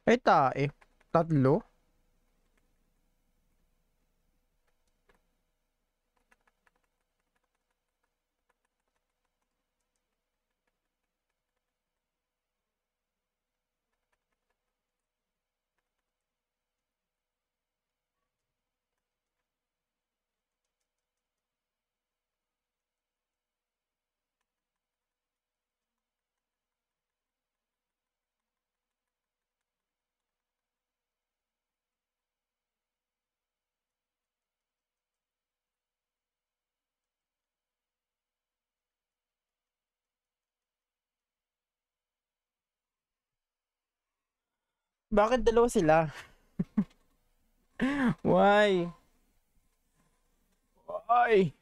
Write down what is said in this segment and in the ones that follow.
Ay, tae. Tatlo? Bakit dalawa sila? Why? Why?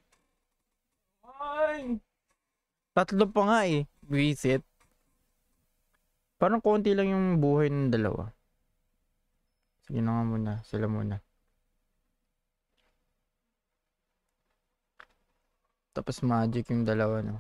Why? Tatlo pa nga eh. Visit. Parang konti lang yung buhay ng dalawa. Sige na nga muna. Sila muna. Tapos magic yung dalawa, no?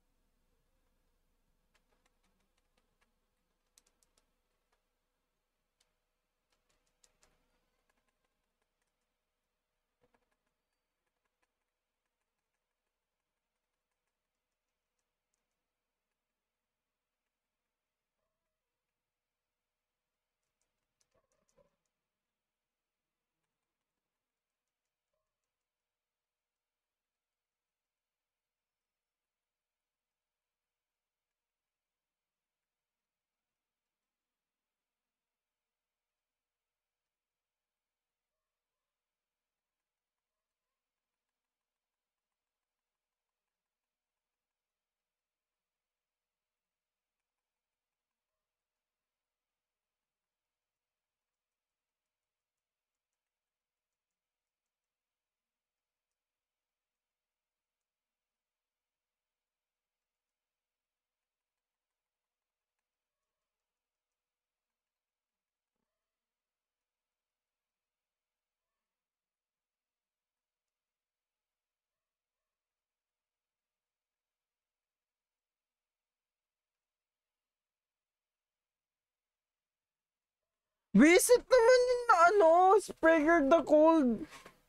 Visit naman yung na ano, Sprayer the Cold.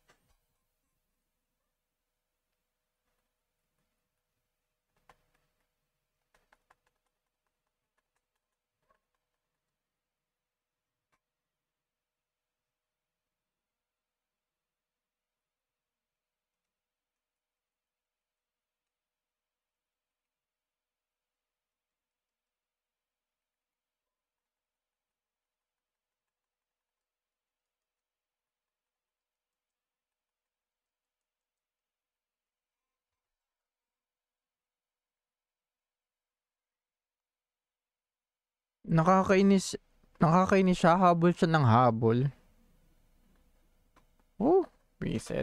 Nakakainis. Nakakainis siya. Habol siya ng habol. Oh, visit.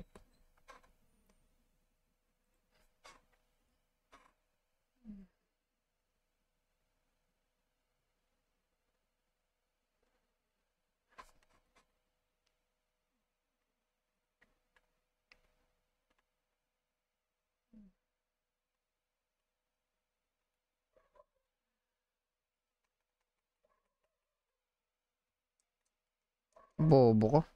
Bobo ko.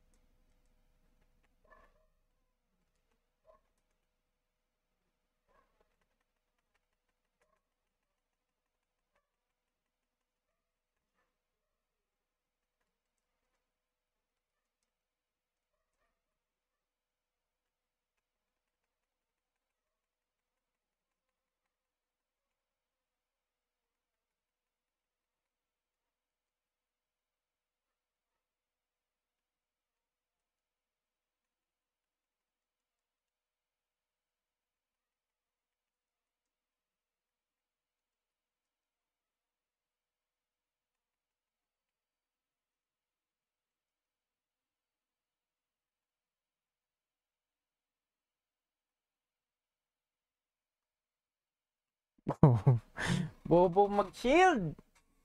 Bobo mag-shield.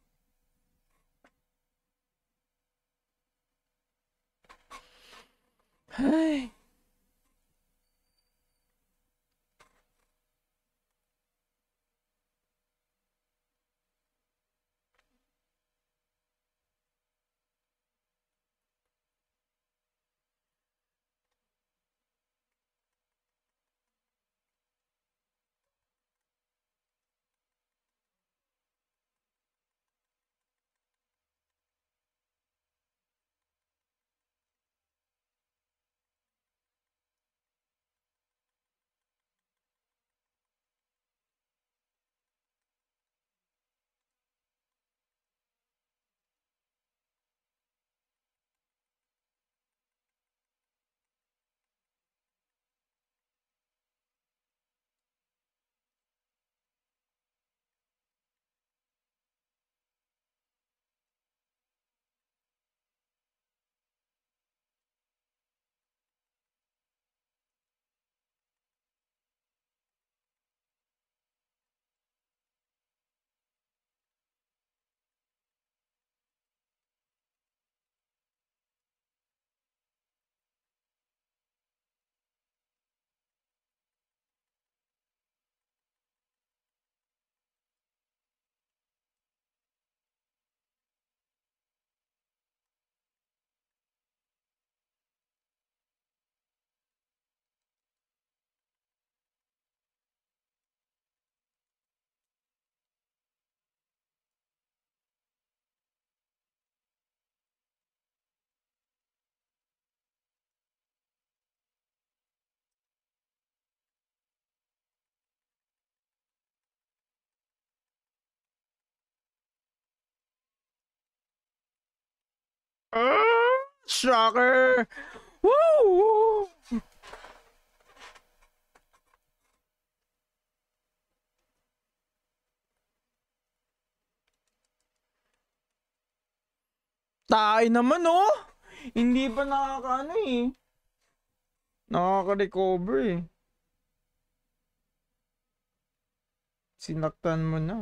Ay. Shocker! Woo! Tayo naman oh! Hindi pa nakakaano eh. Nakaka-recover eh. Sinaktan mo na.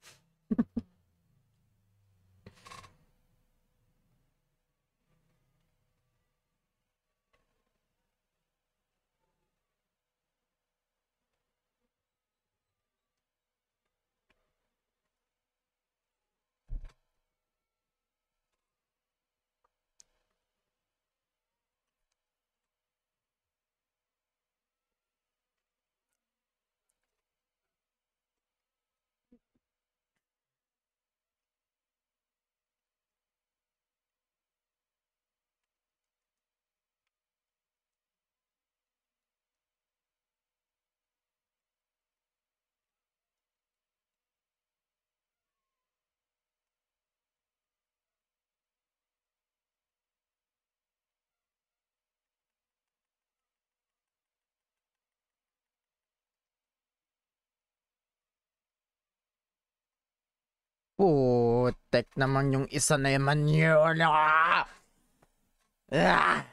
Putek naman yung isa na yaman yun. Ah! Ah!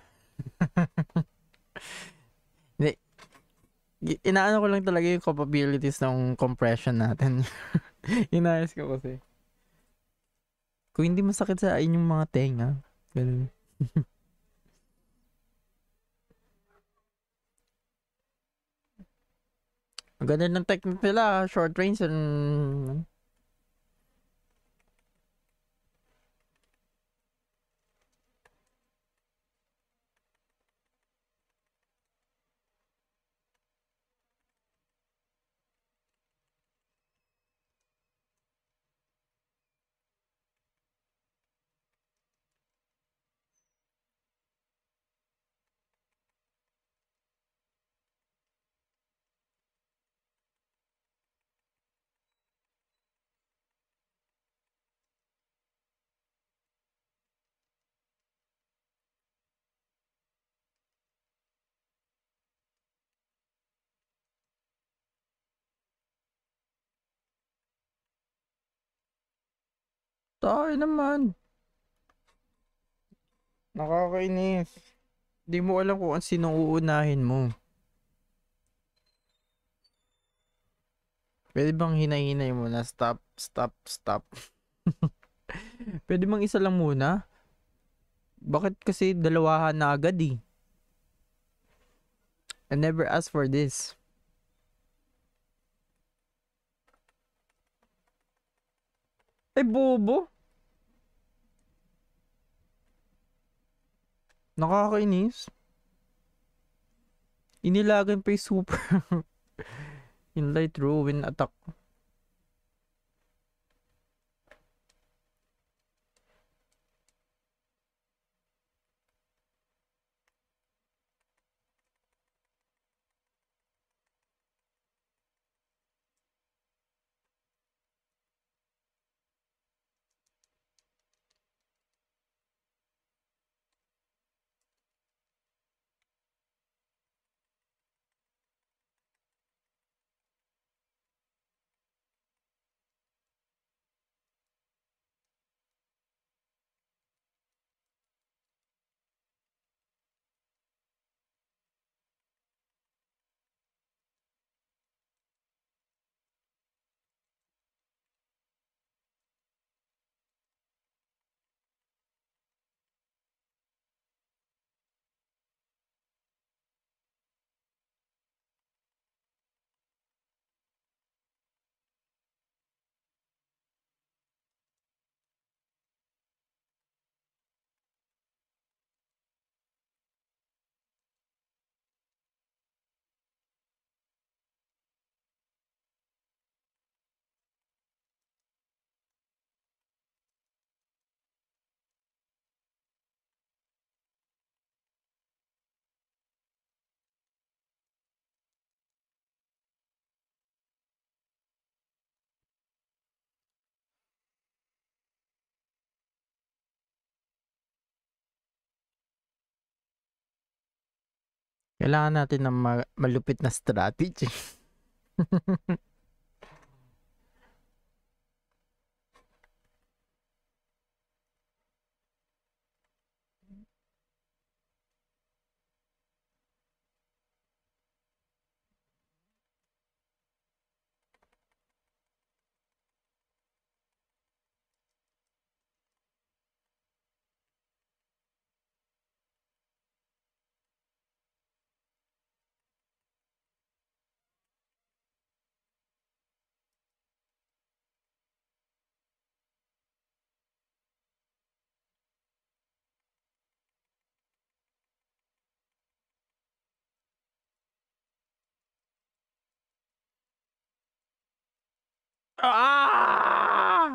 Hindi, inaano ko lang talaga yung capabilities ng compression natin. Inayos ko kasi. Kung hindi masakit sa inyong mga tenga. Ganun. Ang ganda ng technique nila. Short range and... Tayo naman. Nakakainis. Di mo alam kung sino uunahin mo. Pwede bang hinay-hinay mo na stop, stop, stop? Pwede bang isa lang muna? Bakit kasi dalawahan na agad eh? I never asked for this. Ay, bobo. Nakakainis. Inilagan pa yung super. In light ruin attack. Kailangan natin ng malupit na strategy. Ah!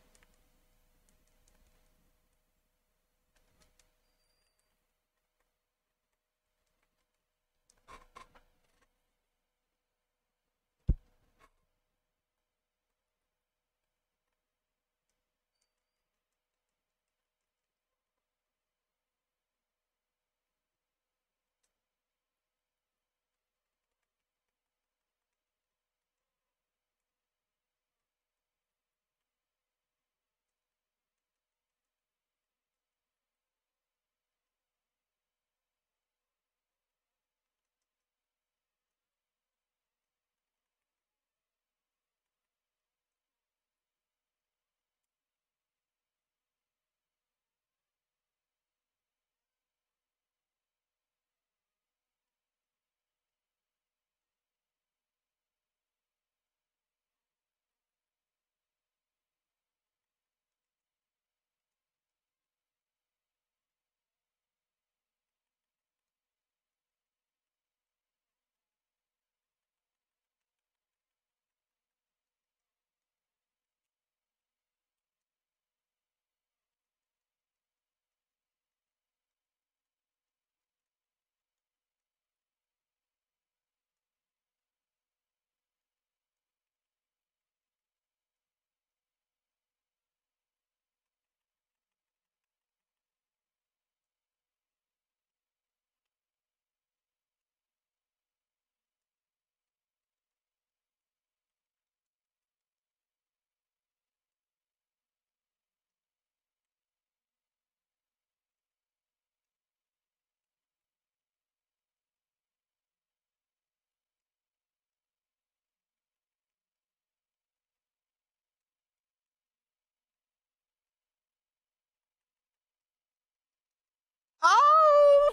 Ah!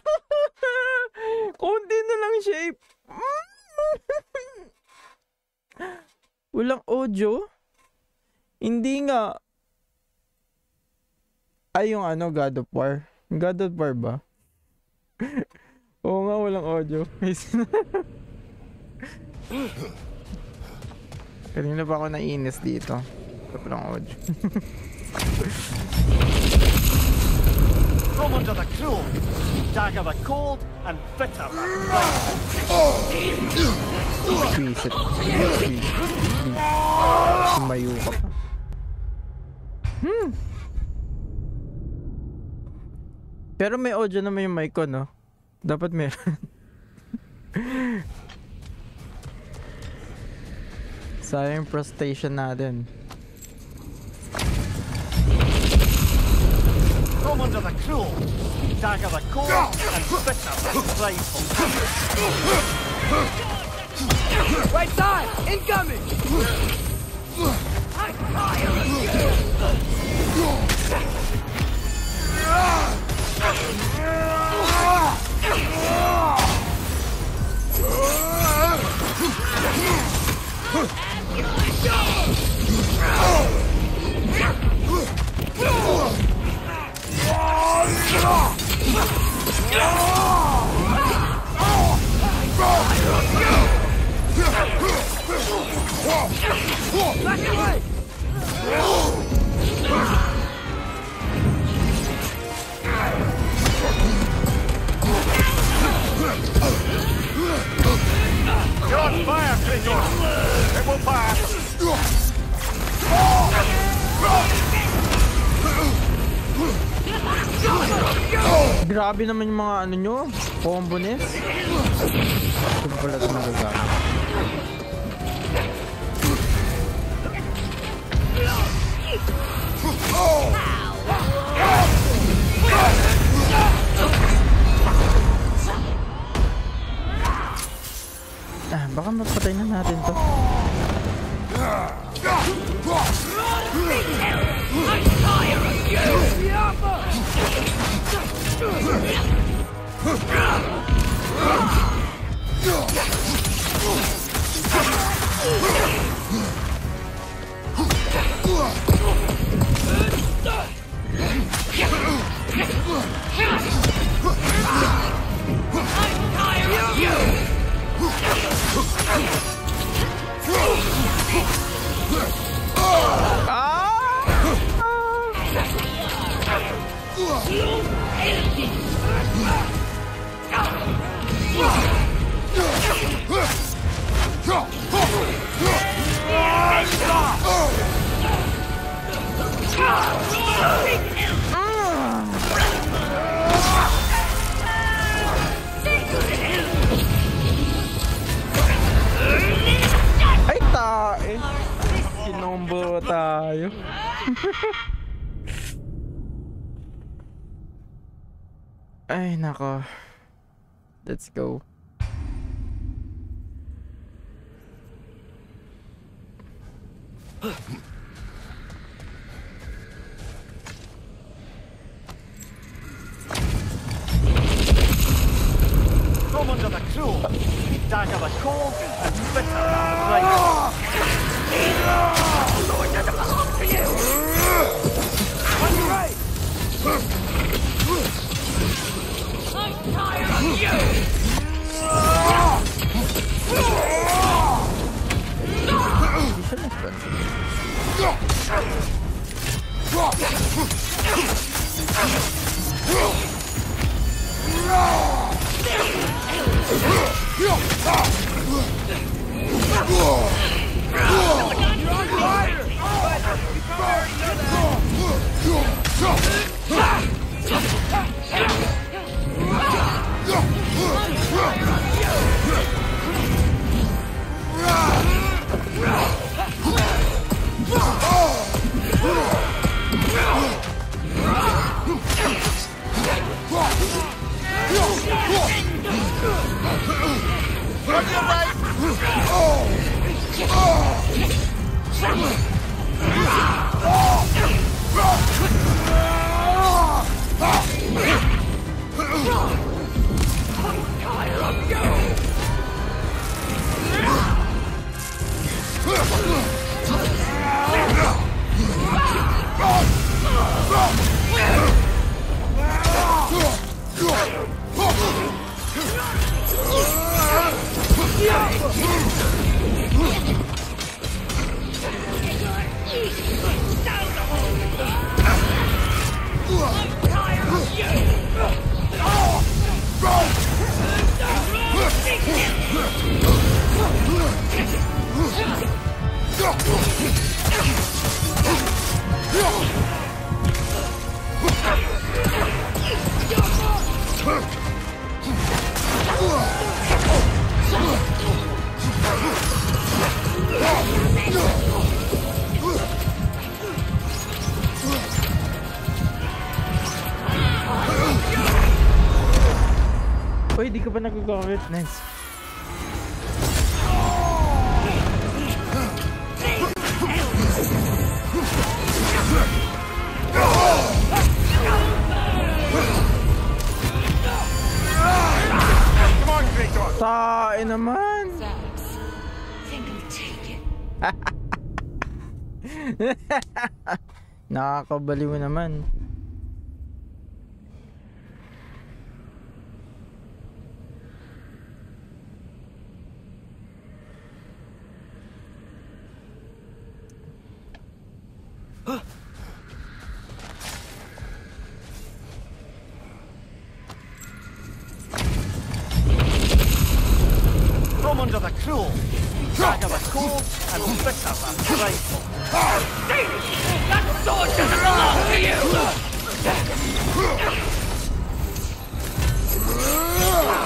Konti na lang shape. Walang audio? Hindi nga. Ay, yung ano, God of War. God of War ba? Oo nga, walang audio. Kanina pa ako nainis dito. Walang audio. From under the cruel, dagger the cold and bitter the Squeeze it. Sumayo ka pa. Pero may audio naman yung mic ko, no? Dapat meron. Sayang yung frustration natin. From under the cruel, dagger the cold and bitter the prideful. Right side! Incoming! I fire back away! You're on fire, Kratos! It will pass! Grabe naman yung mga ano nyo. Combo nest? Ito pa pala ito nagagamit. Baka mapatay na natin to. Ay, tae. Kinombo tayo. Ay, nako. Let's go. From under the claw, dagger the core and spit around the blade. On your right! I'm tired of you! Uy, di ka pa nag-comment. Nice. Come on, Kratos! Tae naman. Think I'll take it. Nakakabaliw naman. From under the claw, dagger the core and spit around the blade. That sword doesn't belong to you!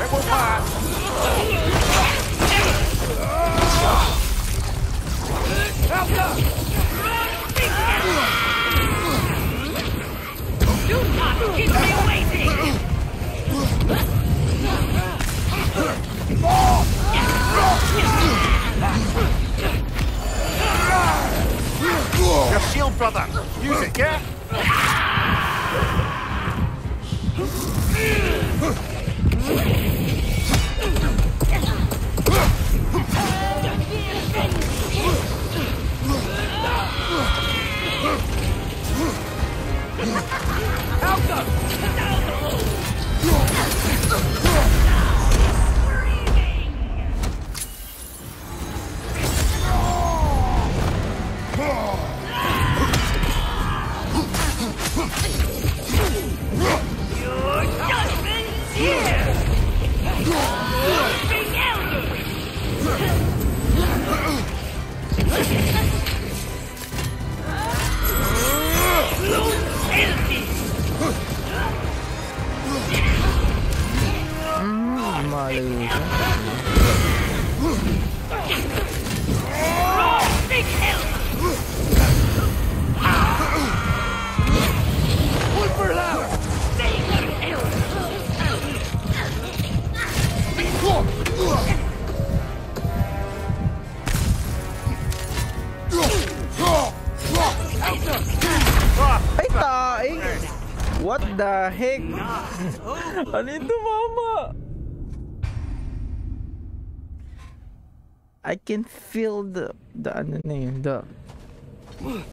will pass. Do not keep me waiting! Your shield, brother. Use it, yeah? Your judgment's here! King Elder! Empty! Malayo siya. Big Elder! Whipper loud! Saber Elder! Ay, taing! What the heck? Ano yung tumama? I can feel the ano na yun,